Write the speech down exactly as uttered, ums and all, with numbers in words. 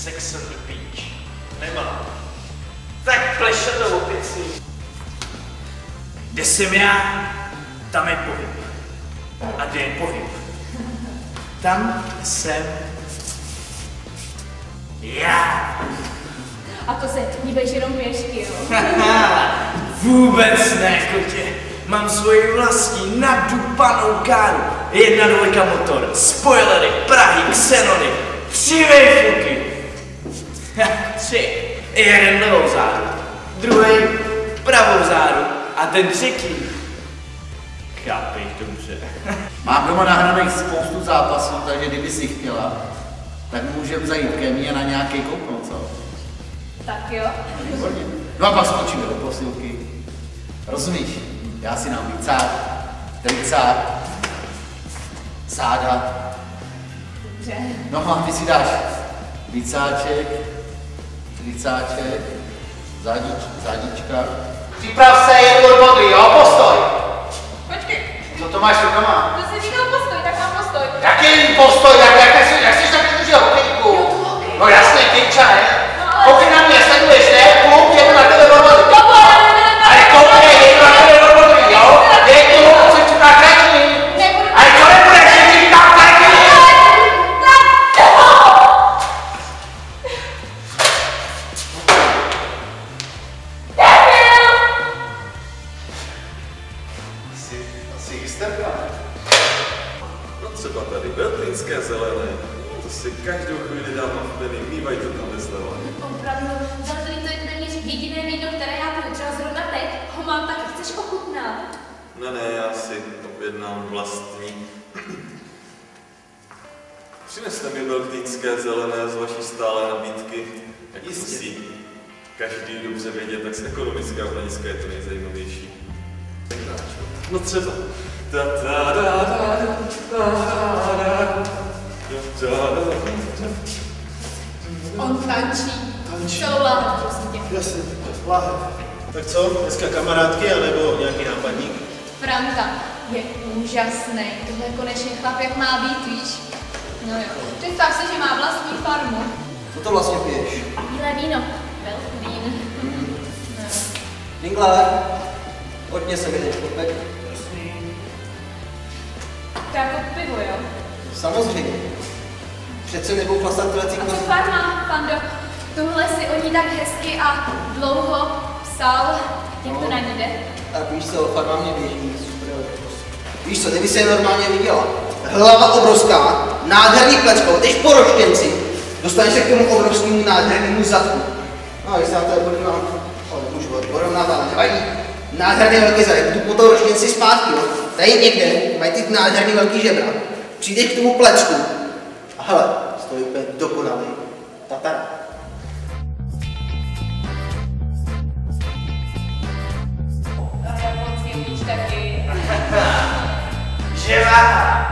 Sex on the beach. Nemá. Tak plešatou opici. Kde jsem já, tam je pohyb. A kde je pohyb? Tam jsem já. A to se díbeš jenom pěšky, jo? Vůbec ne, kotě. Mám svoji vlastní nadupanou káru. Jedna dvojka motor, spoilery, prahy, xenony, tři vejfuky. Tři. Jeden levou zádu, druhý pravou zádu a ten třetí. Chápeš dobře. Mám doma nahraných spoustu zápasů, takže kdyby si chtěla, tak můžeme zajít ke mně na nějaký kouknout, co? Tak jo. Výborně. No a pak skočíme do posilky. Rozumíš? Já si dám bicák, tricák, záda. Dobře. No a ty si dáš bicáček, tricáček, zádič, zádička. Připrav se, je to modrý, jo? Postoj! Počkej. Co to máš rukama? To jsi říkal postoj, tak mám postoj. Jaký postoj? Jak, jak, jsi, jak jsi tak držel hokejku? No jasně, tyča, ne? Koukej na mě, sleduješ, ne? Klub, je to na tebe normální. Ale koukej, je to na tebe normální, jo? Dej k tomu, co ti tak řekni. Ale co nebudeš, že ti říkám taky? Asi, asi hysterka. No třeba tady beltlínské zelené. To si každou chvíli dám na vpeny, mývají to tam vysleva. Opravdu, Beltlín to je téměř jediné víno, které já piju, třeba zrovna teď ho mám, tak chceš ochutnat. Ne, ne, já si objednám vlastní. Přineste mi beltlínské zelené z vaší stálé nabídky. Jak musí každý dobře vědět, tak z ekonomického hlediska je to nejzajímavější. No třeba. Ta ta da da da da da. On tančí. Tančí. Celou láhev, prosím tě. Jasně, láhev. Tak co, dneska kamarádky, anebo nějaký nápadník? Franta je úžasný. Tohle je konečně chlap, jak má být, víš? No jo. Představ si, že má vlastní farmu. Co to vlastně piješ? Bílé víno. Veltlín. No. Dingler, hodně se mi teď popek. To jako pivo, jo? Samozřejmě. Přece nebudou plastat tohle A co kozy. farma, Pando? Tohle si o ní tak hezky a dlouho psal. Jak to na ní jde? Tak víš co, farma mě běží, super. Víš co, kdyby se je normálně viděla. Hlava obrovská, nádherný plecko, teď poroštěnci. Dostaneš se k tomu obrovskému nádhernému zadku. No, když se na to podívám, ale můžu porovnávat, nevadí. Nádherný velký zadek, tu po toho roštěnci zpátky, jo. Tady někde mají ty nádherný velký žebra. Přijdeš k tomu plecku a hele, stojí úplně dokonalý tatara. Japonský píč taky. Živá!